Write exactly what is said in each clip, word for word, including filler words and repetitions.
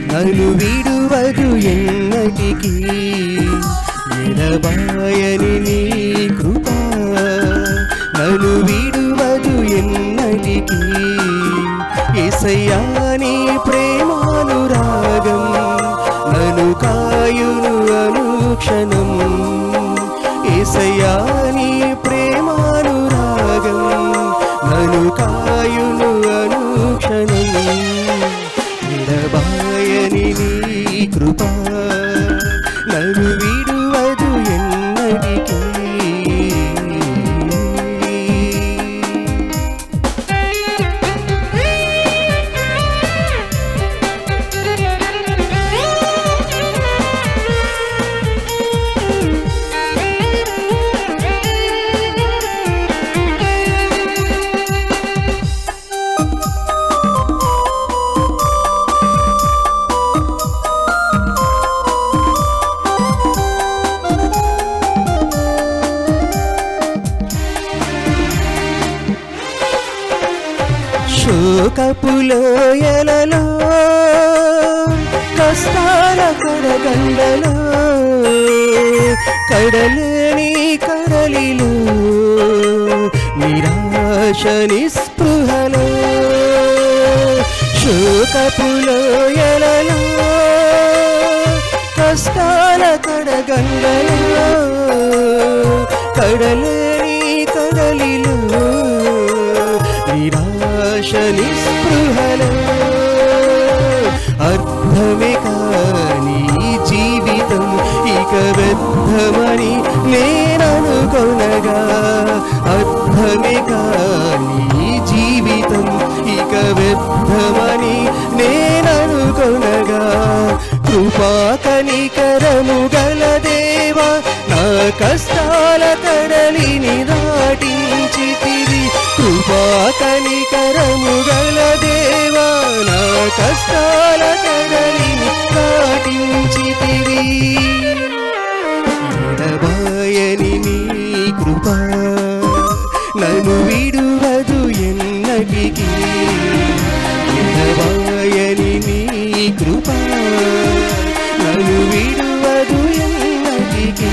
నన్ను విడువదు ఎన్నటికీ ఎడబాయని నీ కృప నన్ను విడువదు ఎన్నటికీ యేసయ్యా నీ ప్రేమానురాగం నన్ను కాయును అనుక్షణం యేసయ్యా నీ ప్రేమానురాగం నన్ను కాయును అనుక్షణం ఎడబాయని నీ కృప నన్ను విడువదు ఎన్నటికీ శోకపులోయలలో కష్టాల కడగండలో కడలేని కడలిలో నిరాశ నిస్పృహలో శోకపులోయలలో కష్టాల కడగండలో కడలేని కడలిలో నిరాశ నిస్పృహలో అర్థమే కాని జీవితం ఇక వ్యర్థమని నేననుకొనగా అర్థమే కాని జీవితం ఇక వ్యర్థమని నేననుకొనగా కృపా కనికరము గల దేవా నా కష్టాల కడలిని దాటించితివి కృపా కనికరము గల దేవా నా కష్టాల కడలిని దాటించితివి ఎడబాయని నీ కృప నన్ను విడువదు ఎన్నటికీ ఎడబాయని నీ కృప నన్ను విడువదు ఎన్నటికీ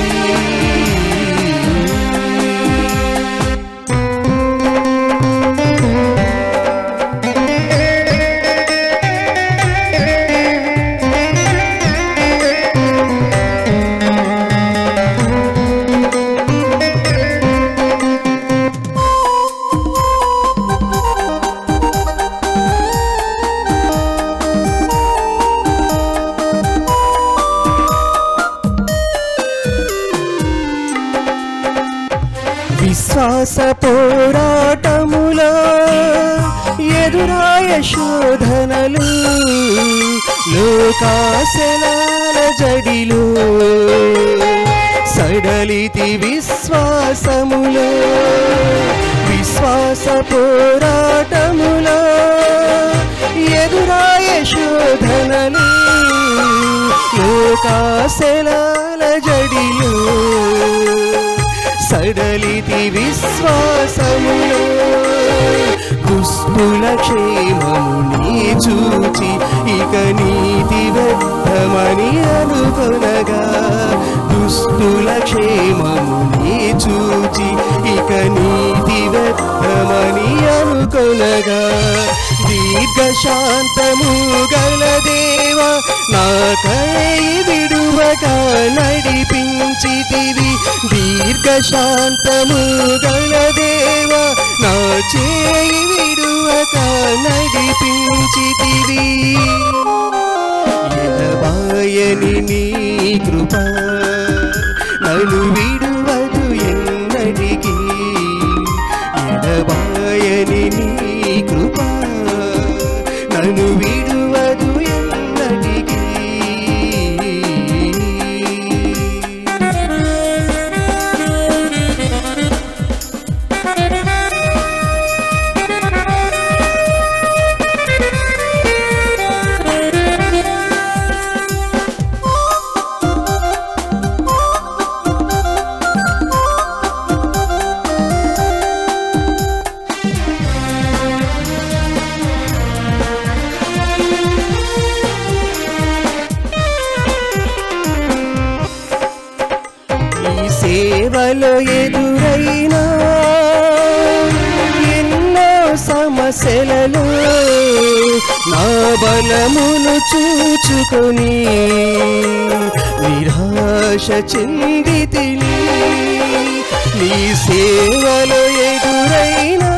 విశ్వాస పోరాటములో ఎదురాయ శోధనలు లోకాశలాల జడిలో సడలితి విశ్వాసములో విశ్వాస పోరాటములో ఎదురాయ శోధనలు లోకాశలాల జడిలో సడలితి విశ్వాసములో దుష్టుల క్షేమముని చూచి ఇక నీతి వ్యర్థమని అనుకొనగా దుష్టుల క్షేమముని చూచి ఇక నీతి వ్యర్థమని అనుకొనగా దీర్ఘశాంతము గల దేవా నాకై విడువక నడిపించితివి దీర్ఘశాంతము గల దేవా నా చేయి విడువక నడిపించితివి ఎడబాయని నీ కృప నన్ను విడువదు ఎన్నటికీ ఎడబాయని నీ కృప నన్ను విడువదు ఎన్నటికీ సేవలో ఎదురైనా ఎన్నో సమస్యలలో నా బలమును చూచుకొని నిరాశ చెందితిని. నీ సేవలో ఎదురైనా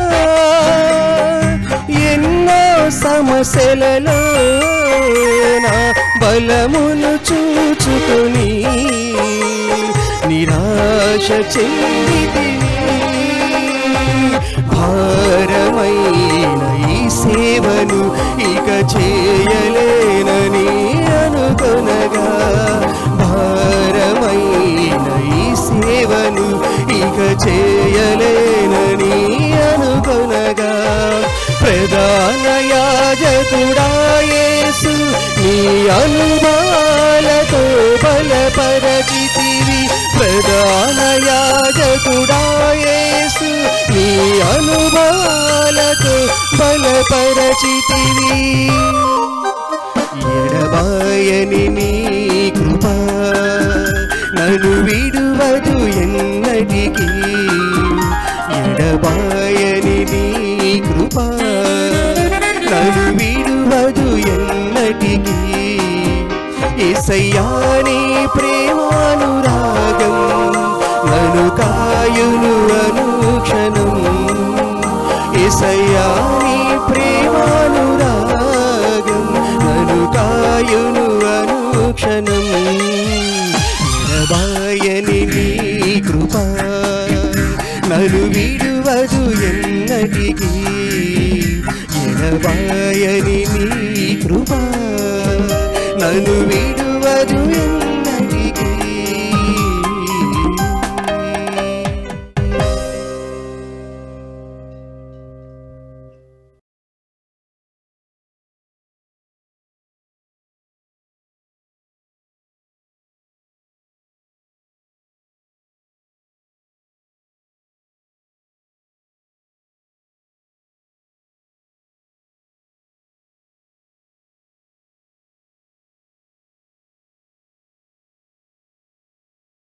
ఎన్నో సమస్యలలో నా బలమును చూచుకొని నిరాశ చెందితిని. భారమైన ఈ సేవను ఇక చేయలేనని అనుకొనగా, భారమైన ఈ సేవను ఇక చేయలేనని అనుకొనగా, ప్రధాన యాజకుడా యేసు నీ అనుభవాలతో బలపరచితివి. ప్రధాన యాజకుడా యేసు నీ అనుభవాలతో బలపరచితివి. ఎడబాయని నీ కృప నన్ను విడువదు ఎన్నటికీ. ఎడబాయని నీ కృప నన్ను విడువదు ఎన్నటికీ. యేసయ్యా నీ ప్రేమానురాగం నన్ను కాయును అనుక్షణం. యేసయ్యా నీ ప్రేమానురాగం నన్ను కాయును అనుక్షణం. ఎడబాయని నీ కృప నన్ను విడువదు ఎన్నటికీ. ఎడబాయని నీ కృప నన్ను విడువదు ఎన్నటికీ.